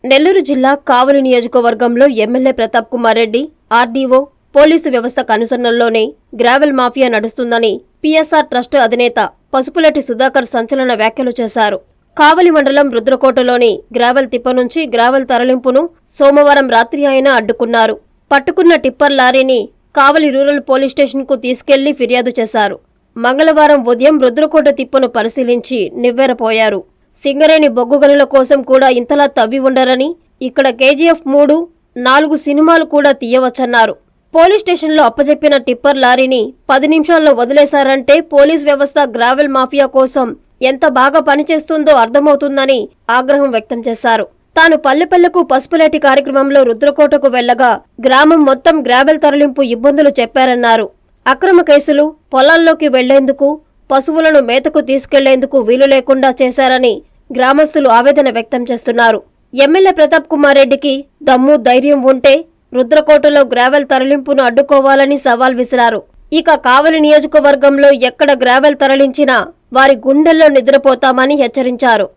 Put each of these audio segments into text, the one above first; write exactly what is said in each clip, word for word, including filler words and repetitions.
నెల్లూరు జిల్లా కావలి నియోజకవర్గంలో MLA Pratap Kumar Reddy RDO police వ్యవస్థ అనుసరణలోనే గ్రావెల్ మాఫియా నడుస్తుందని పీఎస్ఆర్ ట్రస్ట్ అధినేత పసుపులెట్టి సుధాకర్ సంచలన వ్యాఖ్యలు చేశారు. కావలి మండలం రుద్రకోటలోని గ్రావెల్ తిప్ప నుంచి గ్రావెల్ తరలింపును సోమవారం రాత్రి ఆయన అడ్డుకున్నారు. పట్టుకున్న టిప్పర్ లారీని కావలి రూరల్ పోలీస్ స్టేషన్ కు తీసుకెళ్లి ఫిర్యాదు చేశారు. మంగళవారం ఉదయం రుద్రకోట తిప్పను పరిశీలించి నివ్వెరపోయారు. సింగరేణి బొగ్గు గనుల కోసం కూడా ఇంతలా తవ్వి ఉండరని, ఇక్కడ కేజీఎఫ్ మూడు నాలుగు సినిమాలు కూడా తీయవచ్చన్నారు. పోలీస్ స్టేషన్లో అప్పజెప్పిన టిప్పర్ లారీని పది నిమిషాల్లో వదిలేశారంటే పోలీస్ వ్యవస్థ గ్రావెల్ మాఫియా కోసం ఎంత బాగా పనిచేస్తుందో అర్థమవుతుందని ఆగ్రహం వ్యక్తం చేశారు. తాను పల్లెపల్లెకు పసుపులేటి కార్యక్రమంలో రుద్రకోటకు వెళ్లగా గ్రామం మొత్తం గ్రావెల్ తరలింపు ఇబ్బందులు చెప్పారన్నారు. అక్రమ కేసులు, పొలాల్లోకి వెళ్లేందుకు, పశువులను మేతకు తీసుకెళ్లేందుకు వీలు లేకుండా చేశారని గ్రామస్తులు ఆవేదన వ్యక్తం చేస్తున్నారు. ఎమ్మెల్యే ప్రతాప్ కుమార్ రెడ్డికి దమ్ము ధైర్యం ఉంటే రుద్రకోటలో గ్రావెల్ తరలింపును అడ్డుకోవాలని సవాల్ విసిరారు. ఇక కావలి నియోజకవర్గంలో ఎక్కడ గ్రావెల్ తరలించినా వారి గుండెల్లో నిద్రపోతామని హెచ్చరించారు.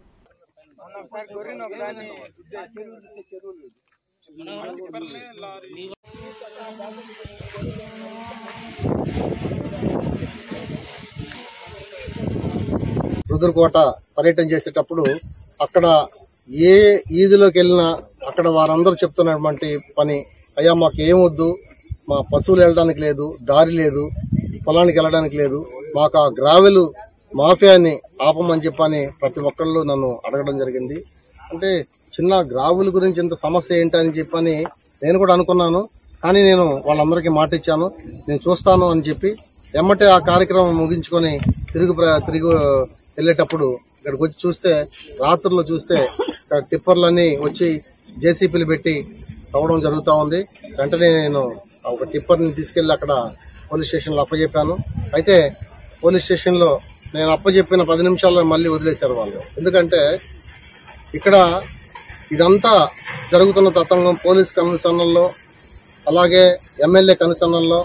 రుద్రకోట పర్యటన చేసేటప్పుడు అక్కడ ఏ ఈదిలోకి వెళ్ళినా అక్కడ వారందరూ చెప్తున్నటువంటి పని, అయ్యా మాకు ఏమొద్దు, మా పశువులు వెళ్ళడానికి లేదు, దారి లేదు, పొలానికి వెళ్ళడానికి లేదు, మాకు ఆ గ్రావెల్ మాఫియాని ఆపమని చెప్పని ప్రతి ఒక్కళ్ళు నన్ను అడగడం జరిగింది. అంటే చిన్న గ్రావెల్ గురించి ఇంత సమస్య ఏంటని చెప్పని నేను కూడా అనుకున్నాను. కానీ నేను వాళ్ళందరికీ మాట ఇచ్చాను, నేను చూస్తాను అని చెప్పి ఎమ్మటే ఆ కార్యక్రమం ముగించుకొని తిరుగు తిరిగి వెళ్ళేటప్పుడు ఇక్కడికి వచ్చి చూస్తే, రాత్రుల్లో చూస్తే టిప్పర్లన్నీ వచ్చి జేసీపీలు పెట్టి తవ్వడం జరుగుతూ ఉంది. వెంటనే నేను ఒక టిప్పర్ని తీసుకెళ్లి అక్కడ పోలీస్ స్టేషన్లో అప్పచెప్పాను. అయితే పోలీస్ స్టేషన్లో నేను అప్పచెప్పిన పది నిమిషాల్లో మళ్ళీ వదిలేశారు వాళ్ళు. ఎందుకంటే ఇక్కడ ఇదంతా జరుగుతున్న తతంగం పోలీస్ కనుసన్నల్లో, అలాగే ఎమ్మెల్యే కనుసన్నల్లో,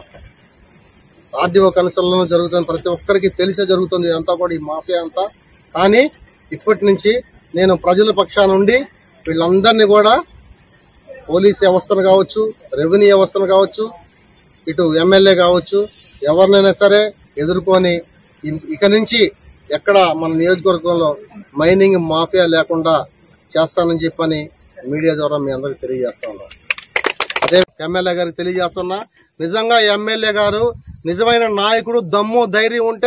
ఆర్డీఓ కనుసన్నల్లో జరుగుతున్న ప్రతి ఒక్కరికి తెలిసే జరుగుతుంది ఇదంతా కూడా, ఈ మాఫియా అంతా. కానీ ఇప్పటి నుంచి నేను ప్రజల పక్షాన నుండి వీళ్ళందరినీ కూడా పోలీస్ వ్యవస్థను కావచ్చు, రెవెన్యూ వ్యవస్థను కావచ్చు, ఇటు ఎమ్మెల్యే కావచ్చు, ఎవరినైనా సరే ఎదుర్కొని ఇక నుంచి ఎక్కడ మన నియోజకవర్గంలో మైనింగ్ మాఫియా లేకుండా చేస్తానని చెప్పని మీడియా ద్వారా మీ అందరికి తెలియజేస్తా ఉన్నా. అదే ఎమ్మెల్యే గారికి తెలియజేస్తున్నా, నిజంగా ఎమ్మెల్యే గారు నిజమైన నాయకుడు, దమ్ము ధైర్యం ఉంటే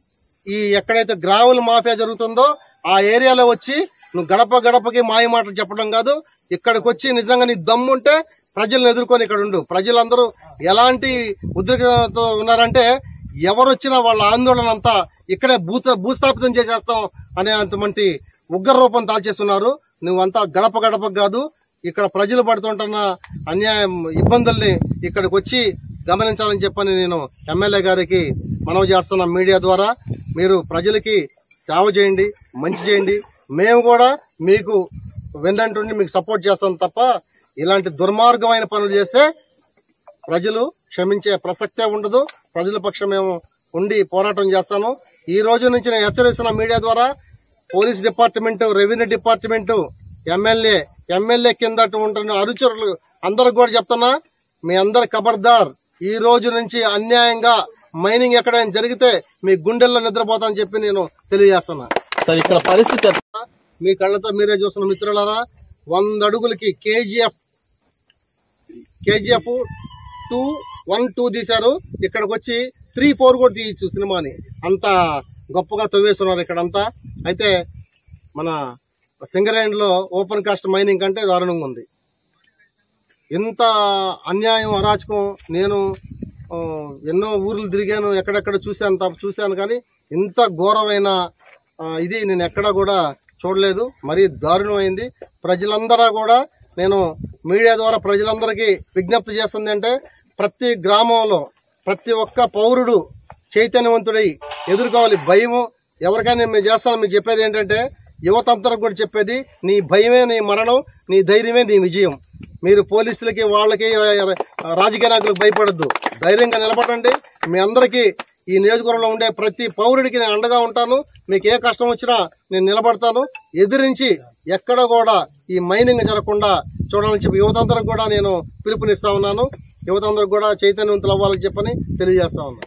ఈ ఎక్కడైతే గ్రావెల్ మాఫియా జరుగుతుందో ఆ ఏరియాలో వచ్చి నువ్వు గడప గడపకి మాయ మాటలు చెప్పడం కాదు, ఇక్కడికి వచ్చి నిజంగా నీ దమ్ము ఉంటే ప్రజలను ఎదుర్కొని ఇక్కడ ఉండు. ప్రజలందరూ ఎలాంటి ఉద్రిక్తతో ఉన్నారంటే ఎవరు వచ్చినా వాళ్ళ ఆందోళన అంతా ఇక్కడే భూత భూస్థాపితం చేసేస్తాం అనే అంతమంటి ఉగ్ర రూపం దాల్చేస్తున్నారు. నువ్వంతా గడప గడపకు కాదు, ఇక్కడ ప్రజలు పడుతుంటున్న అన్యాయం ఇబ్బందుల్ని ఇక్కడికి వచ్చి గమనించాలని చెప్పని నేను ఎమ్మెల్యే గారికి మనవి చేస్తున్న మీడియా ద్వారా. మీరు ప్రజలకి సేవ చేయండి, మంచి చేయండి, మేము కూడా మీకు వెన్నంటుండి మీకు సపోర్ట్ చేస్తాం తప్ప ఇలాంటి దుర్మార్గమైన పనులు చేస్తే ప్రజలు క్షమించే ప్రసక్తే ఉండదు. ప్రజల పక్షం మేము ఉండి పోరాటం చేస్తాను. ఈ రోజు నుంచి నేను హెచ్చరిస్తున్న మీడియా ద్వారా police department, revenue department, MLA MLA కింద ఉంటున్న అనుచరులు అందరికి కూడా చెప్తున్నా, మీ అందరి ఖబర్దార్, ఈ రోజు నుంచి అన్యాయంగా మైనింగ్ ఎక్కడైనా జరిగితే మీ గుండెల్లో నిద్రపోతానని చెప్పి నేను తెలియజేస్తున్నా. ఇక్కడ పరిస్థితి మీ కళ్ళతో మీరే చూస్తున్న మిత్రులారా, వంద అడుగులకి KGF KGF two one two తీశారు. ఇక్కడికి వచ్చి త్రీ ఫోర్ కూడా తీయచ్చు సినిమాని, అంత గొప్పగా తవ్వేస్తున్నారు ఇక్కడంతా. అయితే మన సింగరేణిలో ఓపెన్ కాస్ట్ మైనింగ్ కంటే దారుణంగా ఉంది. ఇంత అన్యాయం, అరాచకం నేను ఎన్నో ఊర్లు తిరిగాను, ఎక్కడెక్కడ చూశాను చూశాను కానీ ఇంత ఘోరమైన ఇది నేను ఎక్కడా కూడా చూడలేదు. మరీ దారుణమైంది. ప్రజలందరూ కూడా నేను మీడియా ద్వారా ప్రజలందరికీ విజ్ఞప్తి చేస్తుంది అంటే, ప్రతి గ్రామంలో ప్రతి ఒక్క పౌరుడు చైతన్యవంతుడై ఎదుర్కోవాలి. భయము ఎవరికైనా మేము చేస్తాను. మీకు చెప్పేది ఏంటంటే, యువతంతరకు కూడా చెప్పేది, నీ భయమే నీ మరణం, నీ ధైర్యమే నీ విజయం. మీరు పోలీసులకి, వాళ్ళకి, రాజకీయ నాయకులకు భయపడద్దు. ధైర్యంగా నిలబడండి. మీ అందరికీ ఈ నియోజకవర్గంలో ఉండే ప్రతి పౌరుడికి నేను అండగా ఉంటాను. మీకు ఏ కష్టం వచ్చినా నేను నిలబడతాను. ఎదిరించి ఎక్కడ కూడా ఈ మైనింగ్ జరగకుండా చూడాలని చెప్పి యువతందరికి కూడా నేను పిలుపునిస్తా ఉన్నాను. యువతందరికి కూడా చైతన్యవంతులు అవ్వాలని చెప్పని తెలియజేస్తా ఉన్నాను.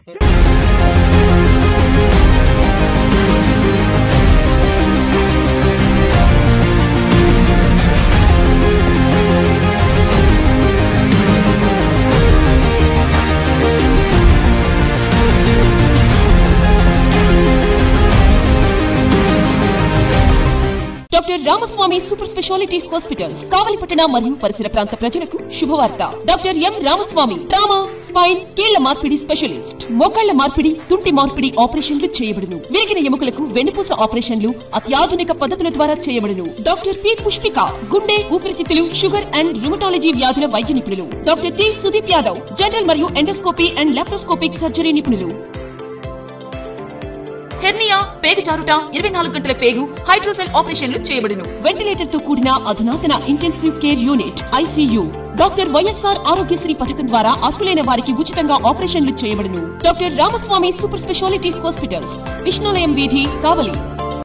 Doctor Ramaswamy super speciality hospitals కావలిపట్టణ మరియు పరిసర ప్రాంత ప్రజలకు శుభవార్త. Doctor M Ramaswamy trauma, spine, కీళ్ల మార్పిడి స్పెషలిస్ట్. మోకాళ్ల మార్పిడి, తుంటి మార్పిడి ఆపరేషన్లు చేయబడును. విరిగిన ఎముకలకు వెన్నుపూస ఆపరేషన్లు అత్యాధునిక పద్ధతుల ద్వారా చేయబడును. డాక్టర్ పి పుష్పిక గుండె, ఊపిరితిత్తులు, షుగర్ అండ్ రుమటాలజీ వ్యాధుల వైద్య నిపుణులు. Doctor T Sudeep Yadav general మరియు ఎండోస్కోపీ అండ్ లాప్రోస్కోపిక్ సర్జరీ నిపుణులు. హెర్నియా, పేగు జారుట, ఇరవై నాలుగు గంటల పేగు, హైడ్రోసెల్ ఆపరేషన్లు చేయబడును. వెంటిలేటర్ తో కూడిన అధునాతన intensive care unit ICU. Doctor YSR Aarogyasri పథకం ద్వారా అర్హులైన వారికి ఉచితంగా ఆపరేషన్లు చేయబడును. Doctor Ramaswamy super speciality hospitals, Vishnulayam వీధి, కావలి.